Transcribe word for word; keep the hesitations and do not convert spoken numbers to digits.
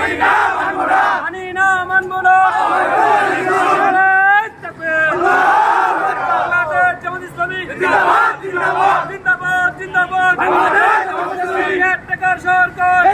মানি না মানবো না বাংলাদেশ জামাত ইসলামী জিন্দাবাদ জিন্দাবাদ জিন্দাবাদ টাকার সরকার